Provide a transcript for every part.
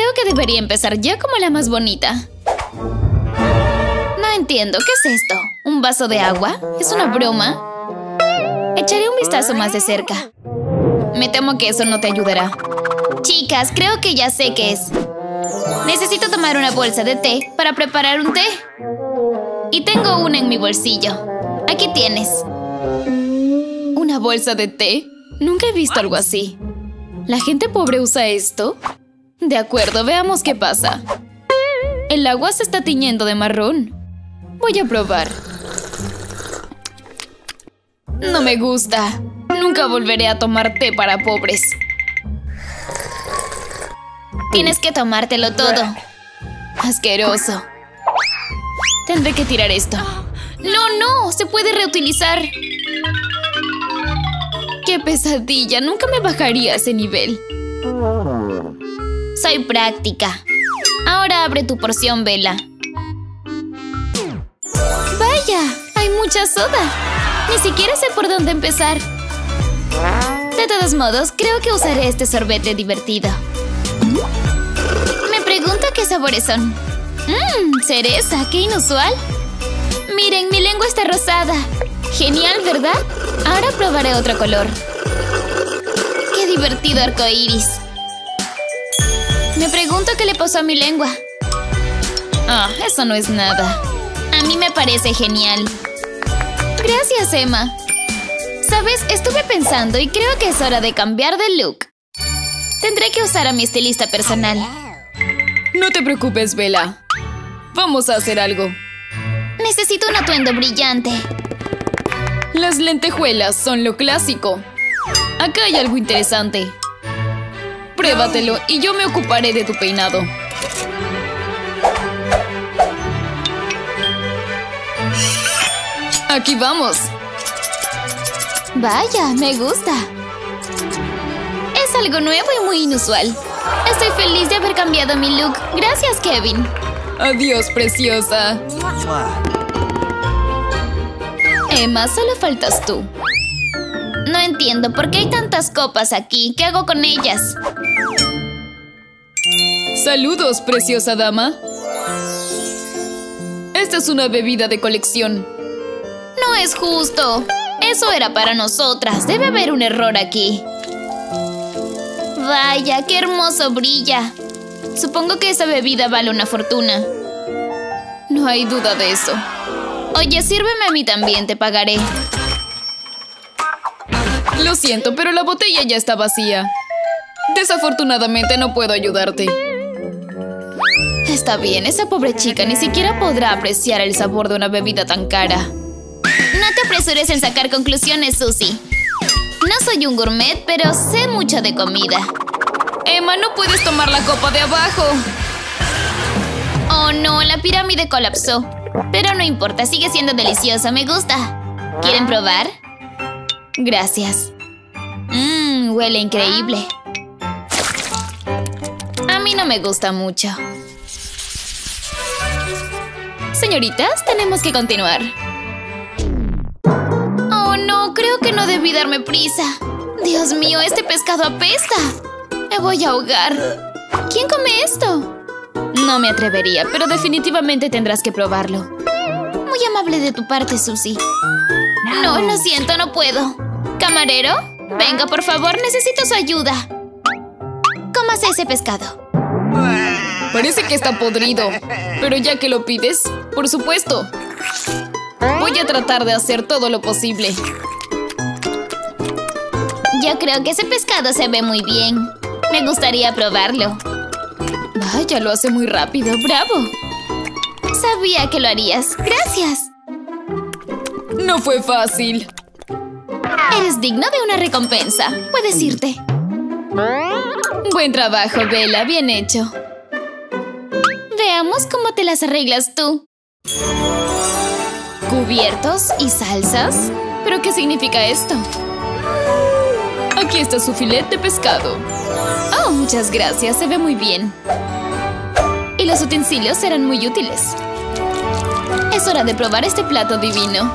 Creo que debería empezar ya como la más bonita. No entiendo, ¿qué es esto? ¿Un vaso de agua? ¿Es una broma? Echaré un vistazo más de cerca. Me temo que eso no te ayudará. Chicas, creo que ya sé qué es. Necesito tomar una bolsa de té para preparar un té. Y tengo una en mi bolsillo. Aquí tienes. ¿Una bolsa de té? Nunca he visto algo así. ¿La gente pobre usa esto? De acuerdo, veamos qué pasa. El agua se está tiñendo de marrón. Voy a probar. No me gusta. Nunca volveré a tomar té para pobres. Tienes que tomártelo todo. Asqueroso. Tendré que tirar esto. ¡No, no! ¡Se puede reutilizar! ¡Qué pesadilla! Nunca me bajaría a ese nivel. Soy práctica. Ahora abre tu porción, Bella. ¡Vaya! ¡Hay mucha soda! Ni siquiera sé por dónde empezar. De todos modos, creo que usaré este sorbete divertido. Me pregunto qué sabores son. Cereza, qué inusual. Miren, mi lengua está rosada. Genial, ¿verdad? Ahora probaré otro color. ¡Qué divertido arcoíris! Me pregunto qué le pasó a mi lengua. Eso no es nada. A mí me parece genial. Gracias, Emma. ¿Sabes? Estuve pensando y creo que es hora de cambiar de look. Tendré que usar a mi estilista personal. No te preocupes, Bella. Vamos a hacer algo. Necesito un atuendo brillante. Las lentejuelas son lo clásico. Acá hay algo interesante. Pruébatelo y yo me ocuparé de tu peinado. Aquí vamos. Vaya, me gusta. Es algo nuevo y muy inusual. Estoy feliz de haber cambiado mi look. Gracias, Kevin. Adiós, preciosa. Emma, solo faltas tú. No entiendo por qué hay tantas copas aquí. ¿Qué hago con ellas? Saludos, preciosa dama. Esta es una bebida de colección. No es justo. Eso era para nosotras. Debe haber un error aquí. Vaya, qué hermoso brilla. Supongo que esa bebida vale una fortuna. No hay duda de eso. Oye, sírveme a mí también, te pagaré. Lo siento, pero la botella ya está vacía. Desafortunadamente no puedo ayudarte. Está bien, esa pobre chica ni siquiera podrá apreciar el sabor de una bebida tan cara. No te apresures en sacar conclusiones, Susie. No soy un gourmet, pero sé mucho de comida. Emma, no puedes tomar la copa de abajo. Oh, no, la pirámide colapsó. Pero no importa, sigue siendo deliciosa, me gusta. ¿Quieren probar? Gracias. Huele increíble. A mí no me gusta mucho. Señoritas, tenemos que continuar. Oh, no, creo que no debí darme prisa. Dios mío, este pescado apesta. Me voy a ahogar. ¿Quién come esto? No me atrevería, pero definitivamente tendrás que probarlo. Muy amable de tu parte, Susie. No, lo siento, no puedo. ¿Camarero? Venga, por favor, necesito su ayuda. Cómase ese pescado. Parece que está podrido, pero ya que lo pides, por supuesto. Voy a tratar de hacer todo lo posible. Yo creo que ese pescado se ve muy bien. Me gustaría probarlo. Vaya, lo hace muy rápido. ¡Bravo! Sabía que lo harías. ¡Gracias! No fue fácil. Eres digno de una recompensa. Puedes irte. Buen trabajo, Bella. Bien hecho. Veamos cómo te las arreglas tú. ¿Cubiertos y salsas? ¿Pero qué significa esto? Aquí está su filet de pescado. Oh, muchas gracias. Se ve muy bien. Y los utensilios serán muy útiles. Es hora de probar este plato divino.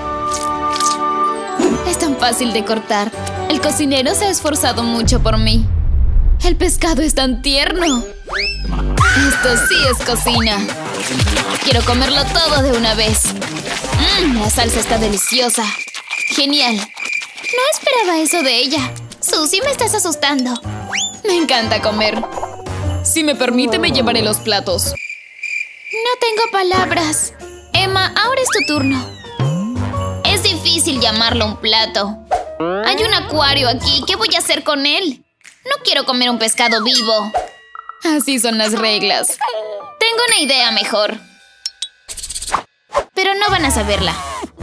Es tan fácil de cortar. El cocinero se ha esforzado mucho por mí. El pescado es tan tierno. Esto sí es cocina. Quiero comerlo todo de una vez. La salsa está deliciosa. Genial. No esperaba eso de ella. Susie, me estás asustando. Me encanta comer. Si me permite, me llevaré los platos. No tengo palabras. Emma, ahora es tu turno. Es difícil llamarlo un plato. Hay un acuario aquí. ¿Qué voy a hacer con él? No quiero comer un pescado vivo. Así son las reglas. Tengo una idea mejor. Pero no van a saberla.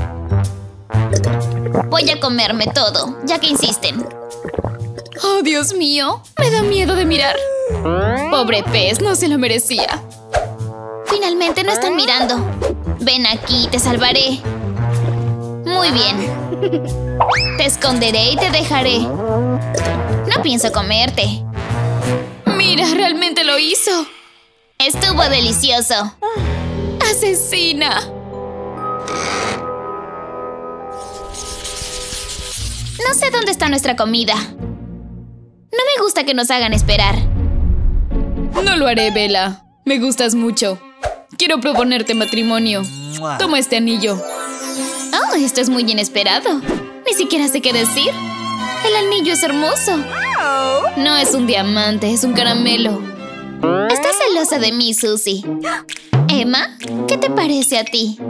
Voy a comerme todo, ya que insisten. Oh, Dios mío. Me da miedo de mirar. Pobre pez, no se lo merecía. Finalmente no están mirando. Ven aquí, te salvaré. Muy bien. Te esconderé y te dejaré. No pienso comerte. Mira, realmente lo hizo. Estuvo delicioso. ¡Asesina! No sé dónde está nuestra comida. No me gusta que nos hagan esperar. No lo haré, Bella. Me gustas mucho. Quiero proponerte matrimonio. Toma este anillo. Oh, esto es muy inesperado. Ni siquiera sé qué decir. El anillo es hermoso. No es un diamante, es un caramelo. Estás celosa de mí, Susie. Emma, ¿qué te parece a ti?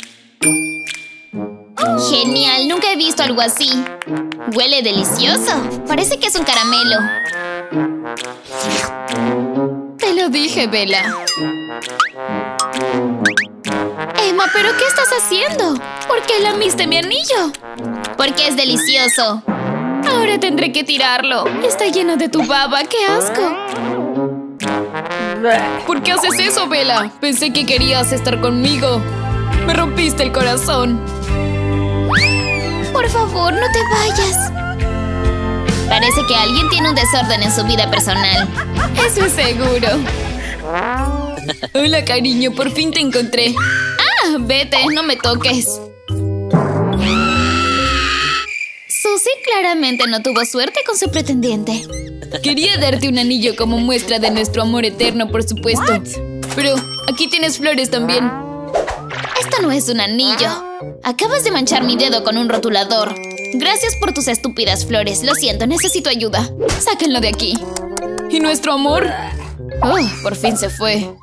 Genial, nunca he visto algo así. Huele delicioso. Parece que es un caramelo. Te lo dije, Bella. Emma, ¿pero qué estás haciendo? ¿Por qué lamiste mi anillo? Porque es delicioso. Ahora tendré que tirarlo. Está lleno de tu baba. ¡Qué asco! ¿Por qué haces eso, Bella? Pensé que querías estar conmigo. Me rompiste el corazón. Por favor, no te vayas. Parece que alguien tiene un desorden en su vida personal. Eso es seguro. Hola, cariño. Por fin te encontré. ¡Ah! Vete, no me toques. Susie claramente no tuvo suerte con su pretendiente. Quería darte un anillo como muestra de nuestro amor eterno, por supuesto. Pero aquí tienes flores también. Esto no es un anillo. Acabas de manchar mi dedo con un rotulador. Gracias por tus estúpidas flores. Lo siento, necesito ayuda. Sáquenlo de aquí. ¿Y nuestro amor? Oh, por fin se fue.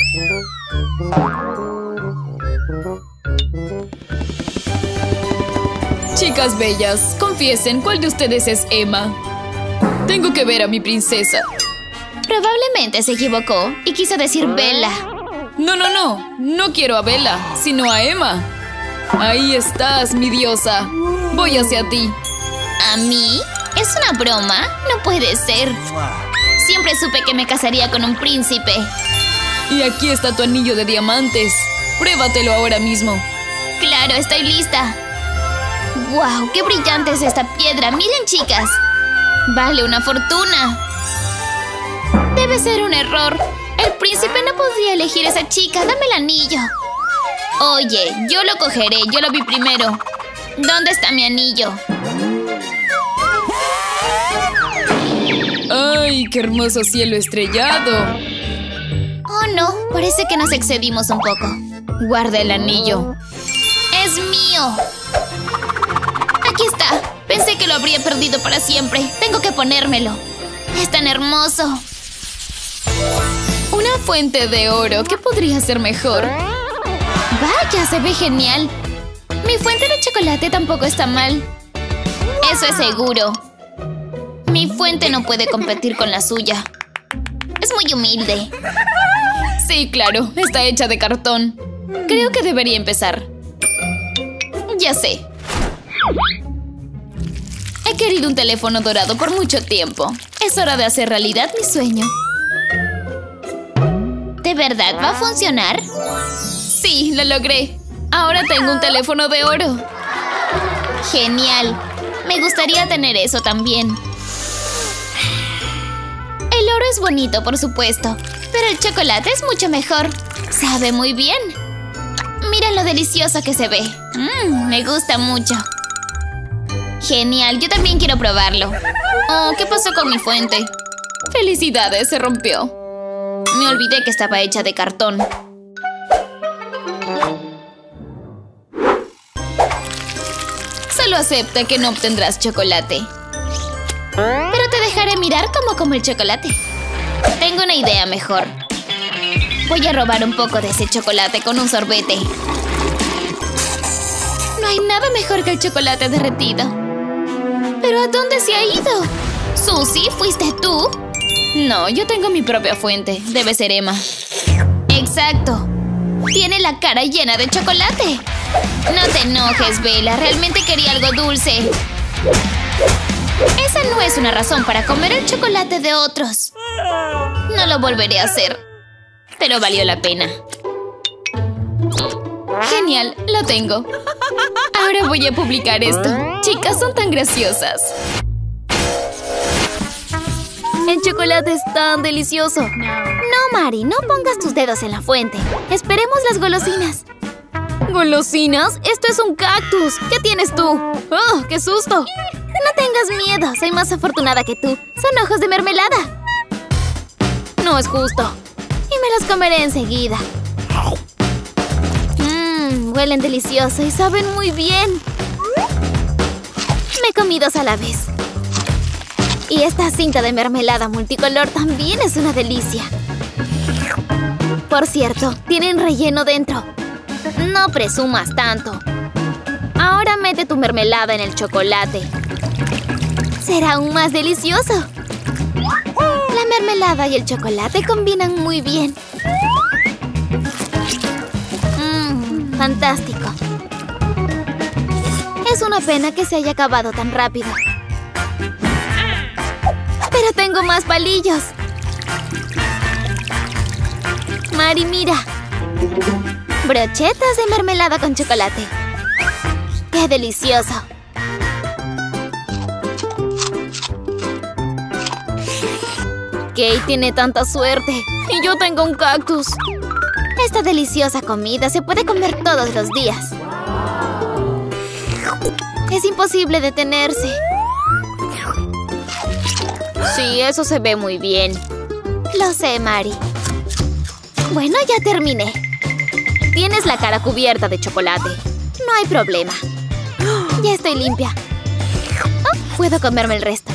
Chicas bellas, confiesen, ¿cuál de ustedes es Emma? Tengo que ver a mi princesa. Probablemente se equivocó y quiso decir Bella. No, no, no. No quiero a Bella, sino a Emma. Ahí estás, mi diosa. Voy hacia ti. ¿A mí? ¿Es una broma? No puede ser. Siempre supe que me casaría con un príncipe. Y aquí está tu anillo de diamantes. Pruébatelo ahora mismo. Claro, estoy lista. ¡Wow! ¡Qué brillante es esta piedra! ¡Miren, chicas! ¡Vale una fortuna! Debe ser un error. El príncipe no podría elegir a esa chica. ¡Dame el anillo! Oye, yo lo cogeré. Yo lo vi primero. ¿Dónde está mi anillo? ¡Ay, qué hermoso cielo estrellado! Oh, no. Parece que nos excedimos un poco. Guarda el anillo. ¡Es mío! Aquí está. Pensé que lo habría perdido para siempre. Tengo que ponérmelo. Es tan hermoso. Una fuente de oro. ¿Qué podría ser mejor? Vaya, se ve genial. Mi fuente de chocolate tampoco está mal. Eso es seguro. Mi fuente no puede competir con la suya. Es muy humilde. Sí, claro. Está hecha de cartón. Creo que debería empezar. Ya sé. He querido un teléfono dorado por mucho tiempo. Es hora de hacer realidad mi sueño. ¿De verdad va a funcionar? Sí, lo logré. Ahora tengo un teléfono de oro. Genial. Me gustaría tener eso también. El oro es bonito, por supuesto, pero el chocolate es mucho mejor. Sabe muy bien. Miren lo delicioso que se ve. Me gusta mucho. Genial, yo también quiero probarlo. Oh, ¿qué pasó con mi fuente? Felicidades, se rompió. Me olvidé que estaba hecha de cartón. Solo acepta que no obtendrás chocolate. Pero te dejaré mirar cómo como el chocolate. Tengo una idea mejor. Voy a robar un poco de ese chocolate con un sorbete. No hay nada mejor que el chocolate derretido. ¿Pero a dónde se ha ido? ¿Susie, fuiste tú? No, yo tengo mi propia fuente. Debe ser Emma. Exacto. Tiene la cara llena de chocolate. No te enojes, Bella. Realmente quería algo dulce. Esa no es una razón para comer el chocolate de otros. No lo volveré a hacer. Pero valió la pena. Genial, lo tengo. Ahora voy a publicar esto. Chicas, son tan graciosas. El chocolate es tan delicioso. No, Mari, no pongas tus dedos en la fuente. Esperemos las golosinas. ¿Golosinas? Esto es un cactus. ¿Qué tienes tú? ¡Oh, qué susto! No tengas miedo. Soy más afortunada que tú. Son ojos de mermelada. No es justo. Y me los comeré enseguida. Huelen delicioso y saben muy bien. Me comí dos a la vez. Y esta cinta de mermelada multicolor también es una delicia. Por cierto, tienen relleno dentro. No presumas tanto. Ahora mete tu mermelada en el chocolate. Será aún más delicioso. La mermelada y el chocolate combinan muy bien. Fantástico. Es una pena que se haya acabado tan rápido. Pero tengo más palillos. Mari, mira. Brochetas de mermelada con chocolate. ¡Qué delicioso! Kate tiene tanta suerte. Y yo tengo un cactus. Esta deliciosa comida se puede comer todos los días. Es imposible detenerse. Sí, eso se ve muy bien. Lo sé, Mari. Bueno, ya terminé. Tienes la cara cubierta de chocolate. No hay problema. Ya estoy limpia. Oh, puedo comerme el resto.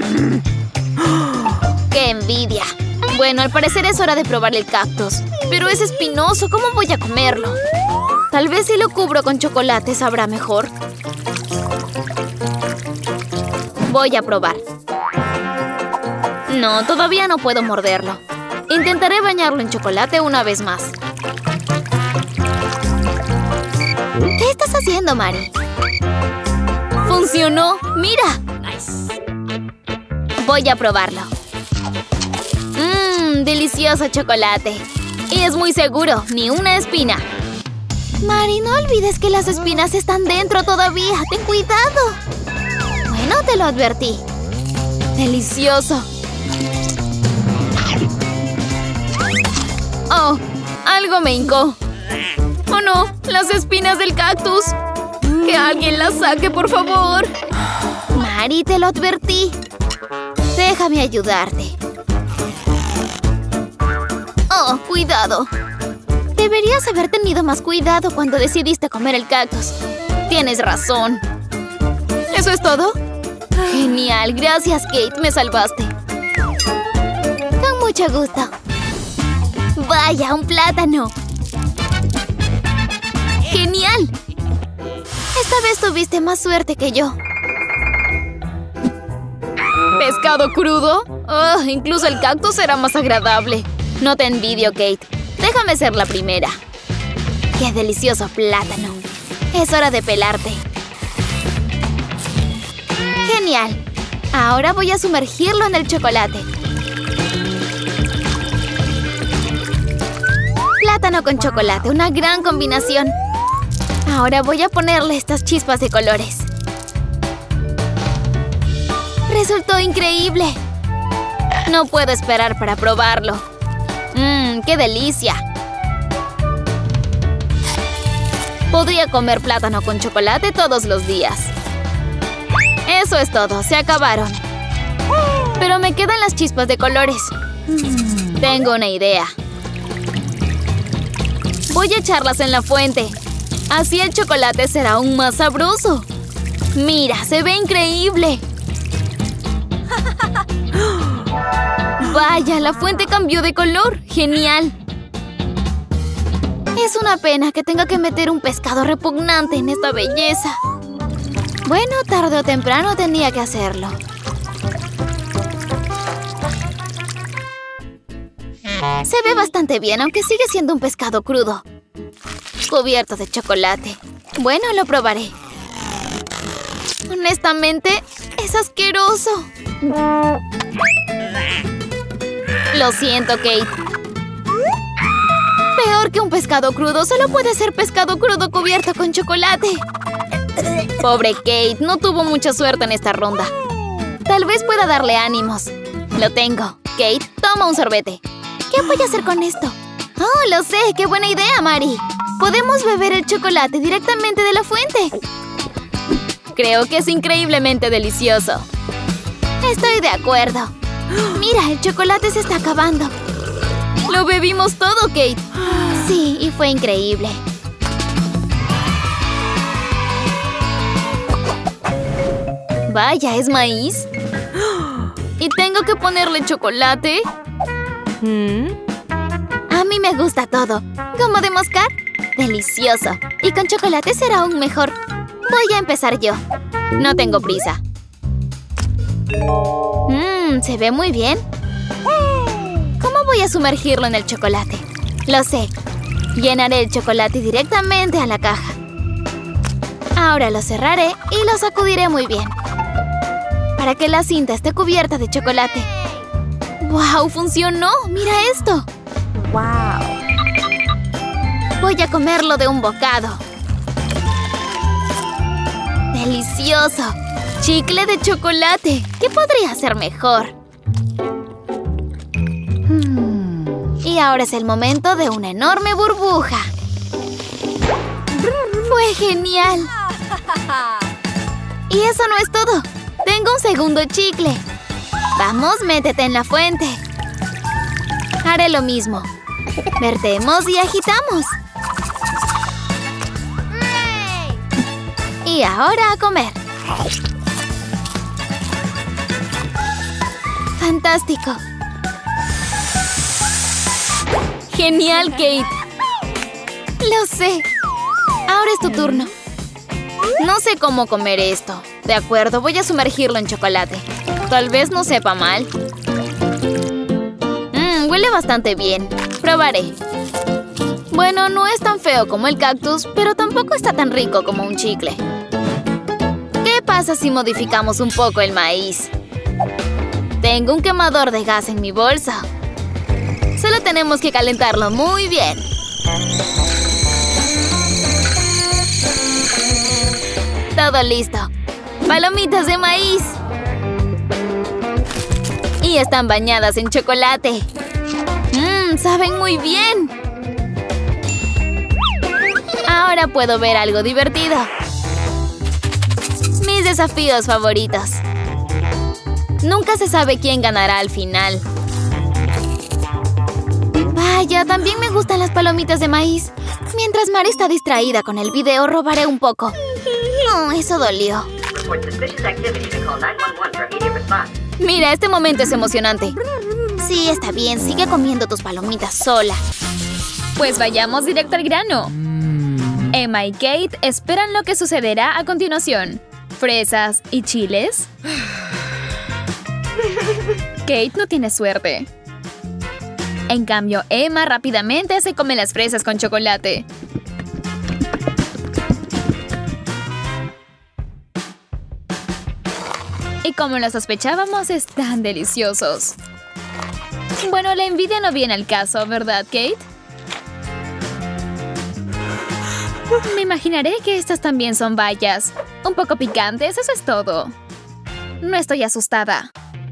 ¡Qué envidia! Bueno, al parecer es hora de probar el cactus. Pero es espinoso, ¿cómo voy a comerlo? Tal vez si lo cubro con chocolate sabrá mejor. Voy a probar. No, todavía no puedo morderlo. Intentaré bañarlo en chocolate una vez más. ¿Qué estás haciendo, Mari? ¡Funcionó! ¡Mira! Voy a probarlo. Delicioso chocolate. Y es muy seguro, ni una espina. Mari, no olvides que las espinas están dentro todavía. ¡Ten cuidado! Bueno, te lo advertí. ¡Delicioso! ¡Oh! Algo me hincó. ¡Oh, no! ¡Las espinas del cactus! ¡Que alguien las saque, por favor! Mari, te lo advertí. Déjame ayudarte. ¡Oh, cuidado! Deberías haber tenido más cuidado cuando decidiste comer el cactus. Tienes razón. ¿Eso es todo? Genial, gracias, Kate. Me salvaste. Con mucho gusto. ¡Vaya, un plátano! ¡Genial! Esta vez tuviste más suerte que yo. ¿Pescado crudo? Oh, incluso el cactus era más agradable. No te envidio, Kate. Déjame ser la primera. ¡Qué delicioso plátano! Es hora de pelarte. ¡Genial! Ahora voy a sumergirlo en el chocolate. Plátano con chocolate, una gran combinación. Ahora voy a ponerle estas chispas de colores. ¡Resultó increíble! No puedo esperar para probarlo. ¡Qué delicia! Podría comer plátano con chocolate todos los días. Eso es todo, se acabaron. Pero me quedan las chispas de colores. Tengo una idea. Voy a echarlas en la fuente. Así el chocolate será aún más sabroso. ¡Mira, se ve increíble! ¡Vaya, la fuente cambió de color! ¡Genial! Es una pena que tenga que meter un pescado repugnante en esta belleza. Bueno, tarde o temprano tenía que hacerlo. Se ve bastante bien, aunque sigue siendo un pescado crudo. Cubierto de chocolate. Bueno, lo probaré. Honestamente, es asqueroso. Lo siento, Kate. Peor que un pescado crudo, solo puede ser pescado crudo cubierto con chocolate. Pobre Kate, no tuvo mucha suerte en esta ronda. Tal vez pueda darle ánimos. Lo tengo. Kate, toma un sorbete. ¿Qué voy a hacer con esto? ¡Oh, lo sé! ¡Qué buena idea, Mari! Podemos beber el chocolate directamente de la fuente. Creo que es increíblemente delicioso. Estoy de acuerdo. Mira, el chocolate se está acabando. Lo bebimos todo, Kate. Sí, y fue increíble. Vaya, ¿es maíz? ¿Y tengo que ponerle chocolate? A mí me gusta todo. ¿Cómo de moscar? Delicioso. Y con chocolate será aún mejor. Voy a empezar yo. No tengo prisa. Se ve muy bien. ¿Cómo voy a sumergirlo en el chocolate? Lo sé. Llenaré el chocolate directamente a la caja. Ahora lo cerraré y lo sacudiré muy bien, para que la cinta esté cubierta de chocolate. ¡Wow! ¡Funcionó! ¡Mira esto! ¡Wow! Voy a comerlo de un bocado. ¡Delicioso! ¡Chicle de chocolate! ¿Qué podría ser mejor? Y ahora es el momento de una enorme burbuja. ¡Fue genial! Y eso no es todo. Tengo un segundo chicle. Vamos, métete en la fuente. Haré lo mismo. Vertemos y agitamos. Y ahora a comer. ¡Fantástico! ¡Genial, Kate! ¡Lo sé! Ahora es tu turno. No sé cómo comer esto. De acuerdo, voy a sumergirlo en chocolate. Tal vez no sepa mal. Huele bastante bien. Probaré. Bueno, no es tan feo como el cactus, pero tampoco está tan rico como un chicle. ¿Qué pasa si modificamos un poco el maíz? Tengo un quemador de gas en mi bolsa. Solo tenemos que calentarlo muy bien. Todo listo. ¡Palomitas de maíz! Y están bañadas en chocolate. ¡Saben muy bien! Ahora puedo ver algo divertido. Mis desafíos favoritos. Nunca se sabe quién ganará al final. Vaya, también me gustan las palomitas de maíz. Mientras Mari está distraída con el video, robaré un poco. Oh, eso dolió. Mira, este momento es emocionante. Sí, está bien. Sigue comiendo tus palomitas sola. Pues vayamos directo al grano. Emma y Kate esperan lo que sucederá a continuación. ¿Fresas y chiles? Kate no tiene suerte. En cambio, Emma rápidamente se come las fresas con chocolate. Y como lo sospechábamos, están deliciosos. Bueno, la envidia no viene al caso, ¿verdad, Kate? Me imaginaré que estas también son bayas. Un poco picantes, eso es todo. No estoy asustada.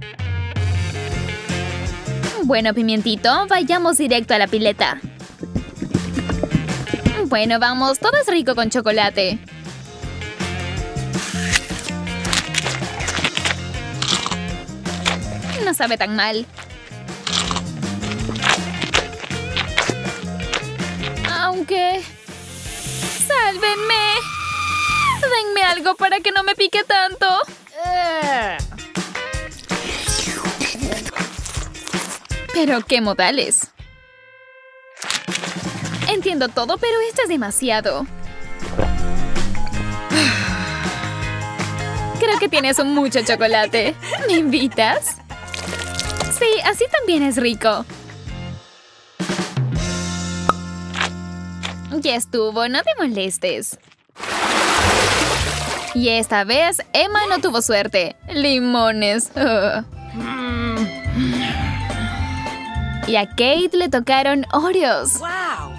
Bueno, pimientito, vayamos directo a la pileta. Bueno, vamos, todo es rico con chocolate. No sabe tan mal. aunque... ¡Sálvenme! ¡Denme algo para que no me pique tanto! ¿Pero qué modales? Entiendo todo, pero esto es demasiado. Creo que tienes mucho chocolate. ¿Me invitas? Sí, así también es rico. Ya estuvo, no te molestes. Y esta vez, Emma no tuvo suerte. Limones. Y a Kate le tocaron Oreos. Wow.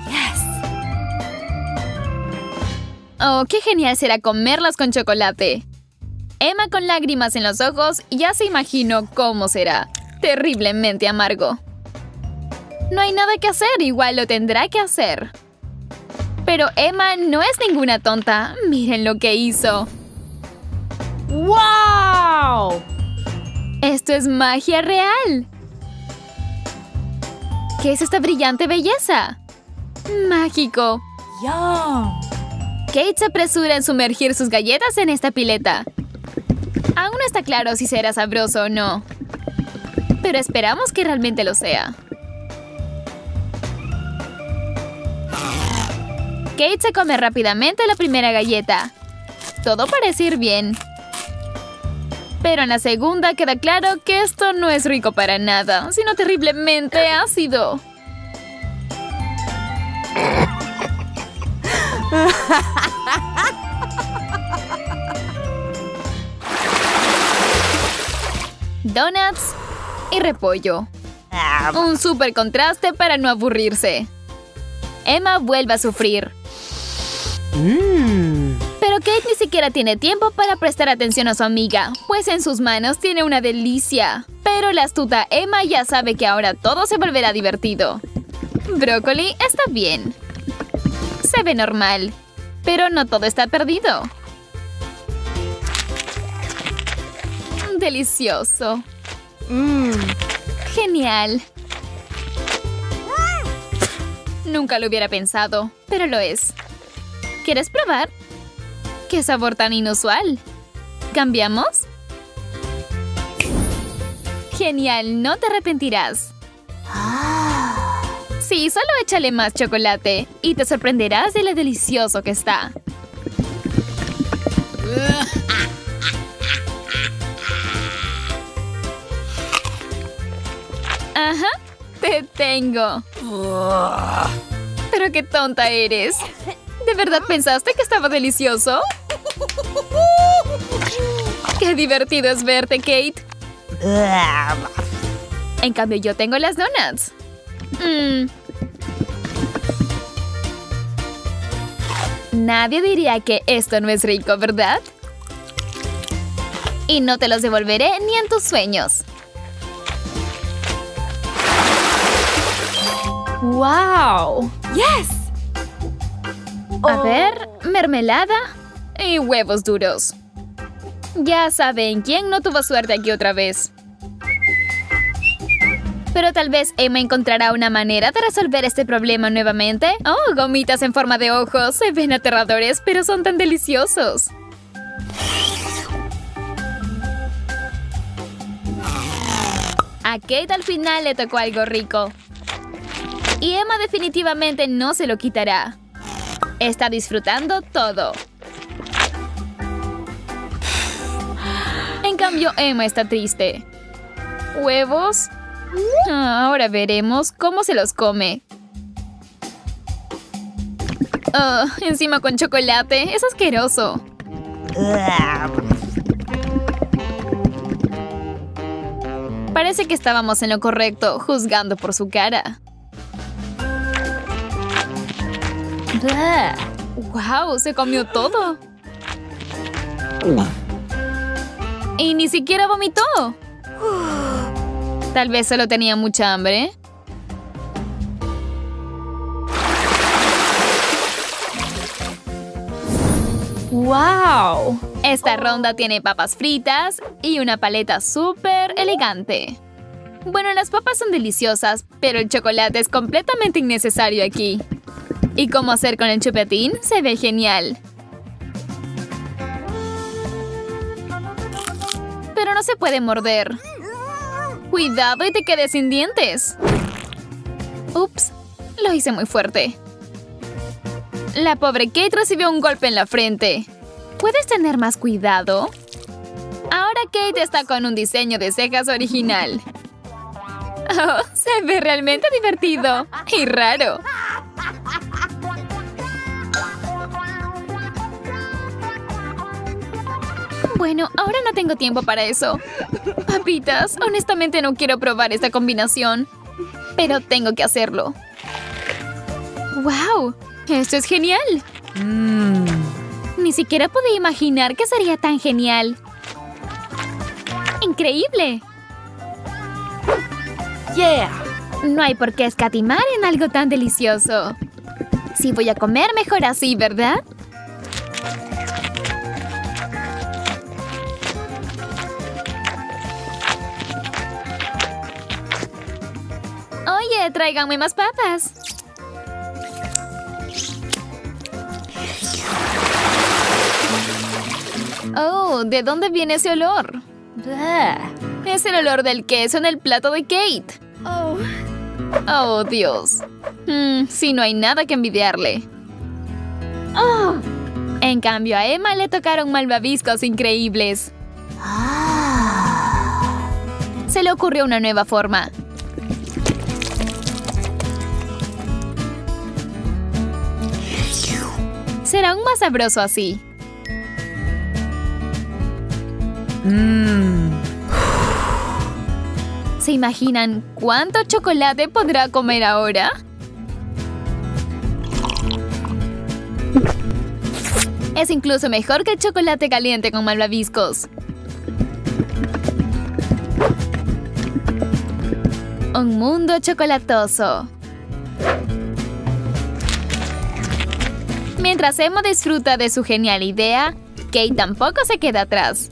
Oh, qué genial será comerlas con chocolate. Emma, con lágrimas en los ojos, ya se imaginó cómo será. Terriblemente amargo. No hay nada que hacer, igual lo tendrá que hacer. Pero Emma no es ninguna tonta. Miren lo que hizo. ¡Wow! Esto es magia real. ¿Qué es esta brillante belleza? ¡Mágico! ¡Yum! Kate se apresura en sumergir sus galletas en esta pileta. Aún no está claro si será sabroso o no. Pero esperamos que realmente lo sea. Kate se come rápidamente la primera galleta. Todo parece ir bien. Pero en la segunda queda claro que esto no es rico para nada, sino terriblemente ácido. Donuts y repollo. Un súper contraste para no aburrirse. Emma vuelve a sufrir. Pero Kate ni siquiera tiene tiempo para prestar atención a su amiga, pues en sus manos tiene una delicia. Pero la astuta Emma ya sabe que ahora todo se volverá divertido. Brócoli está bien. Se ve normal, pero no todo está perdido. Delicioso. Genial. Nunca lo hubiera pensado, pero lo es. ¿Quieres probar? ¡Qué sabor tan inusual! ¿Cambiamos? Genial, no te arrepentirás. Sí, solo échale más chocolate y te sorprenderás de lo delicioso que está. Ajá, te tengo. Pero qué tonta eres. ¿De verdad pensaste que estaba delicioso? ¡Qué divertido es verte, Kate! En cambio, yo tengo las donuts. Nadie diría que esto no es rico, ¿verdad? Y no te los devolveré ni en tus sueños. ¡Wow! ¡Yes! A ver, mermelada y huevos duros. Ya saben quién no tuvo suerte aquí otra vez. Pero tal vez Emma encontrará una manera de resolver este problema nuevamente. ¡Oh, gomitas en forma de ojos! Se ven aterradores, pero son tan deliciosos. A Kate al final le tocó algo rico. Y Emma definitivamente no se lo quitará. Está disfrutando todo. En cambio, Emma está triste. ¿Huevos? Ahora veremos cómo se los come. Oh, encima con chocolate. Es asqueroso. Parece que estábamos en lo correcto, juzgando por su cara. ¡Wow! Se comió todo. Y ni siquiera vomitó. Tal vez solo tenía mucha hambre. ¡Wow! Esta ronda tiene papas fritas y una paleta súper elegante. Bueno, las papas son deliciosas, pero el chocolate es completamente innecesario aquí. ¿Y cómo hacer con el chupetín? Se ve genial. Pero no se puede morder. Cuidado y te quedes sin dientes. Ups, lo hice muy fuerte. La pobre Kate recibió un golpe en la frente. ¿Puedes tener más cuidado? Ahora Kate está con un diseño de cejas original. Oh, se ve realmente divertido y raro. Bueno, ahora no tengo tiempo para eso. Papitas, honestamente no quiero probar esta combinación. Pero tengo que hacerlo. ¡Wow! ¡Esto es genial! Ni siquiera podía imaginar que sería tan genial. ¡Increíble! Yeah. No hay por qué escatimar en algo tan delicioso. Si voy a comer, mejor así, ¿verdad? Oye, tráiganme más papas. Oh, ¿de dónde viene ese olor? Es el olor del queso en el plato de Kate. Oh, Dios. Sí, no hay nada que envidiarle. En cambio, a Emma le tocaron malvaviscos increíbles. Se le ocurrió una nueva forma. Será aún más sabroso así. ¿Se imaginan cuánto chocolate podrá comer ahora? Es incluso mejor que el chocolate caliente con malvaviscos. Un mundo chocolatoso. Mientras Emma disfruta de su genial idea, Kate tampoco se queda atrás.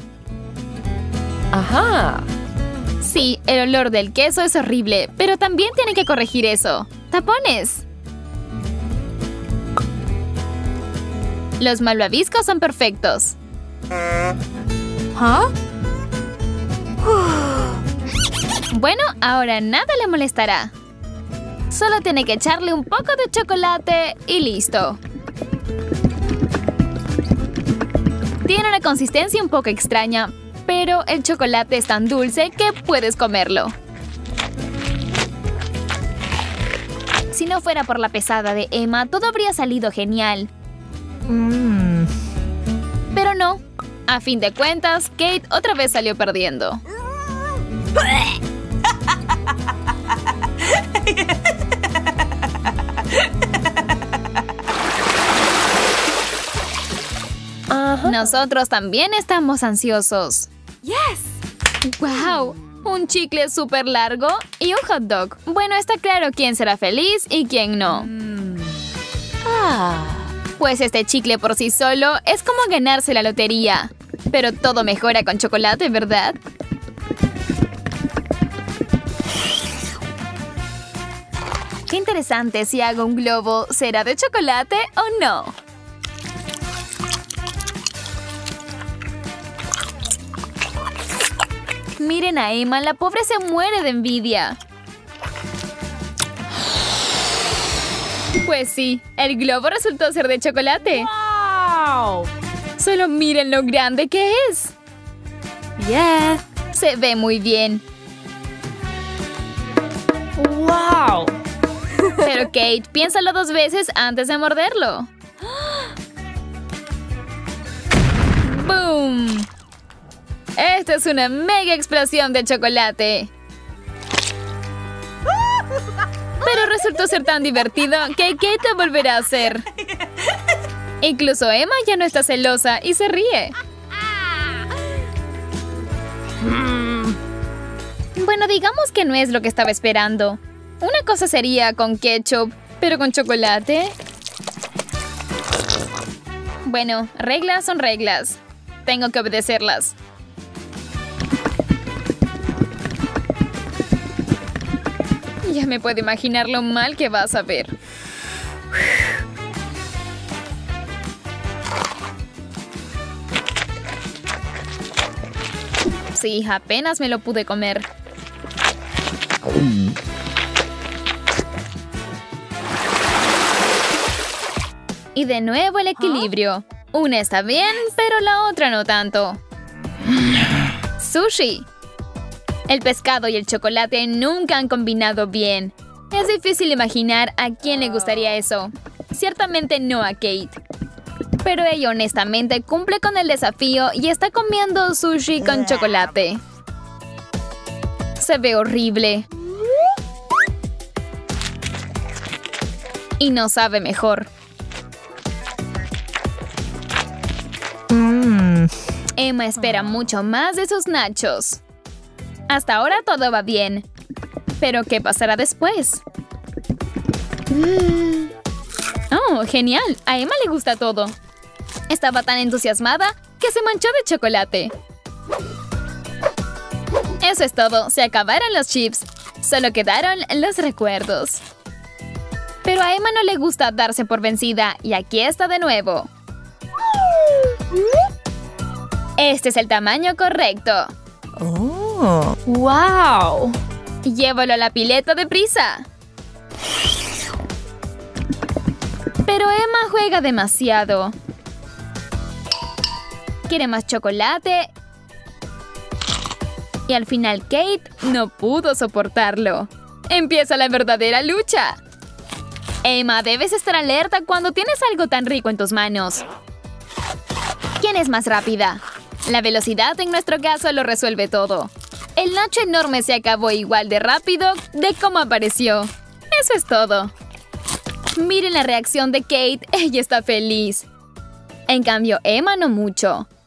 Ajá. Sí, el olor del queso es horrible, pero también tiene que corregir eso. ¡Tapones! Los malvaviscos son perfectos. ¿Ah? Bueno, ahora nada le molestará. Solo tiene que echarle un poco de chocolate y listo. Tiene una consistencia un poco extraña, pero el chocolate es tan dulce que puedes comerlo. Si no fuera por la pesada de Emma, todo habría salido genial. Pero no. A fin de cuentas, Kate otra vez salió perdiendo. Nosotros también estamos ansiosos. Yes. ¡Wow! Un chicle súper largo y un hot dog. Bueno, está claro quién será feliz y quién no. Pues este chicle por sí solo es como ganarse la lotería. Pero todo mejora con chocolate, ¿verdad? Qué interesante si hago un globo. ¿Será de chocolate o no? Miren a Emma, la pobre se muere de envidia. Pues sí, el globo resultó ser de chocolate. Wow. Solo miren lo grande que es. Yeah. Se ve muy bien. Wow. Pero Kate, piénsalo 2 veces antes de morderlo. ¡Boom! Esta es una mega explosión de chocolate. Pero resultó ser tan divertido que Kate lo volverá a hacer. Incluso Emma ya no está celosa y se ríe. Bueno, digamos que no es lo que estaba esperando. Una cosa sería con ketchup, pero con chocolate. Bueno, reglas son reglas. Tengo que obedecerlas. Ya me puedo imaginar lo mal que vas a ver. Sí, apenas me lo pude comer. Y de nuevo el equilibrio. Una está bien, pero la otra no tanto. ¡Sushi! El pescado y el chocolate nunca han combinado bien. Es difícil imaginar a quién le gustaría eso. Ciertamente no a Kate. Pero ella honestamente cumple con el desafío y está comiendo sushi con chocolate. Se ve horrible. Y no sabe mejor. Emma espera mucho más de sus nachos. Hasta ahora todo va bien. Pero ¿qué pasará después? ¡Oh, genial! A Emma le gusta todo. Estaba tan entusiasmada que se manchó de chocolate. Eso es todo. Se acabaron los chips. Solo quedaron los recuerdos. Pero a Emma no le gusta darse por vencida. Y aquí está de nuevo. Este es el tamaño correcto. Oh. Wow. Llévalo a la pileta deprisa. Pero Emma juega demasiado. Quiere más chocolate. Y al final Kate no pudo soportarlo. Empieza la verdadera lucha. Emma, debes estar alerta cuando tienes algo tan rico en tus manos. ¿Quién es más rápida? La velocidad en nuestro caso lo resuelve todo. El nacho enorme se acabó igual de rápido de cómo apareció. Eso es todo. Miren la reacción de Kate. Ella está feliz. En cambio, Emma no mucho.